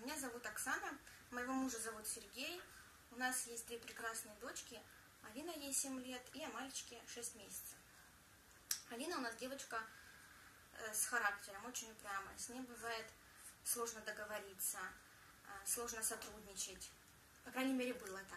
Меня зовут Оксана, моего мужа зовут Сергей. У нас есть 3 прекрасные дочки. Алина, ей 7 лет, и мальчике 6 месяцев. Алина у нас девочка с характером, очень упрямая. С ней бывает сложно договориться, сложно сотрудничать. По крайней мере, было так.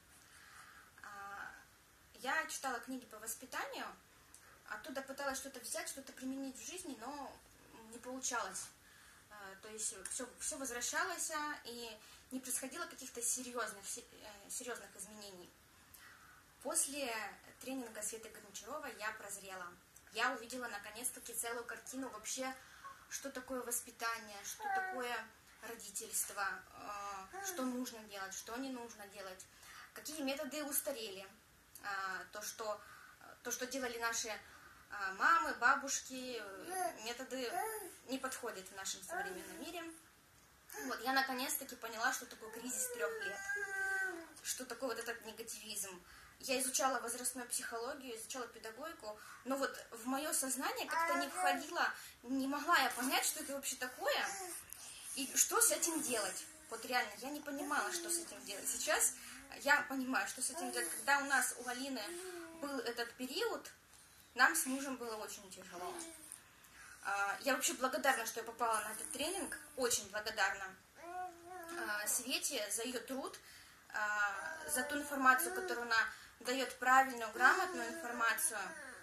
Я читала книги по воспитанию, оттуда пыталась что-то взять, что-то применить в жизни, но не получалось. То есть все возвращалось, и не происходило каких-то серьезных изменений. После тренинга Светы Гончаровой я прозрела. Я увидела наконец-таки целую картину вообще, что такое воспитание, что такое родительство, что нужно делать, что не нужно делать, какие методы устарели. То, что делали наши мамы, бабушки, методы не подходят в нашем современном мире. Вот, я наконец-таки поняла, что такое кризис 3 лет, что такое вот этот негативизм. Я изучала возрастную психологию, изучала педагогику, но вот в мое сознание как-то не входило, не могла я понять, что это вообще такое и что с этим делать. Вот реально, я не понимала, что с этим делать. Сейчас я понимаю, что с этим делать. Когда у нас, у Алины, был этот период, нам с мужем было очень тяжело. Я вообще благодарна, что я попала на этот тренинг, очень благодарна Свете за ее труд, за ту информацию, которую она дает, правильную, грамотную информацию.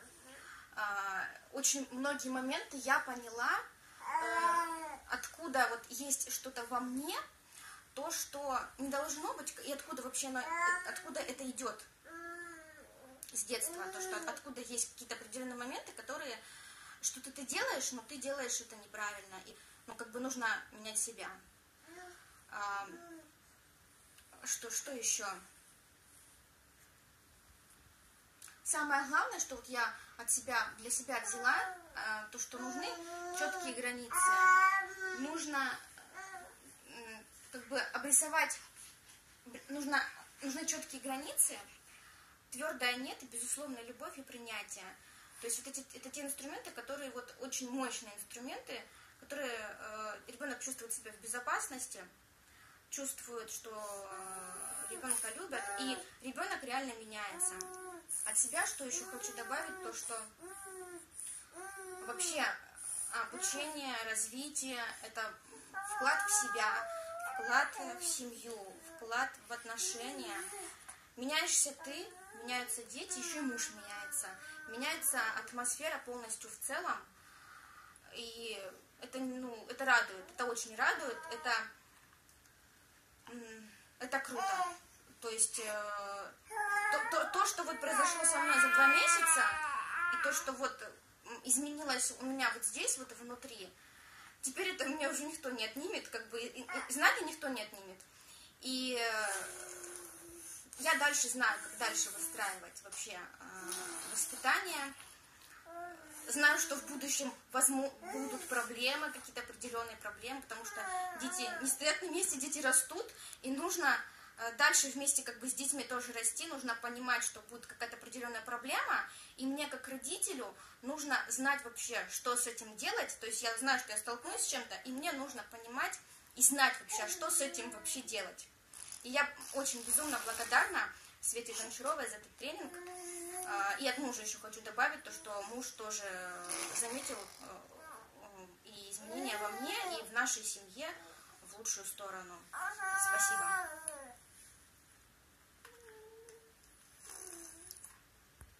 Очень многие моменты я поняла, откуда вот есть что-то во мне, то, что не должно быть, и откуда вообще откуда это идет с детства, то, что откуда есть какие-то определенные моменты, которые что-то ты делаешь, но ты делаешь это неправильно, и, как бы нужно менять себя. Что еще? Самое главное, что вот я для себя взяла, то, что нужны четкие границы. Нужно как бы обрисовать, нужны четкие границы, твердое нет и безусловная любовь и принятие. То есть вот это те инструменты, которые вот очень мощные инструменты, которые ребенок чувствует себя в безопасности, чувствует, что ребенка любят, и ребенок реально меняется. От себя что еще хочу добавить, то что вообще обучение, развитие – это вклад в себя, вклад в семью, вклад в отношения. Меняешься ты, меняются дети, еще и муж меняется. Меняется атмосфера полностью в целом. И это радует, это очень радует, это круто. То есть то, что вот произошло со мной за 2 месяца, и то, что вот изменилось у меня вот здесь, вот внутри, теперь это у меня уже никто не отнимет, как бы, и знания никто не отнимет. И я дальше знаю, как дальше выстраивать вообще воспитание. Знаю, что в будущем будут проблемы, какие-то определенные проблемы, потому что дети не стоят на месте, дети растут, и нужно дальше вместе как бы с детьми тоже расти, нужно понимать, что будет какая-то определенная проблема, и мне как родителю нужно знать вообще, что с этим делать, то есть я знаю, что я столкнусь с чем-то, и мне нужно понимать и знать вообще, что с этим вообще делать. И я очень безумно благодарна Свете Гончаровой за этот тренинг. И от мужа еще хочу добавить, то, что муж тоже заметил и изменения во мне, и в нашей семье в лучшую сторону. Спасибо.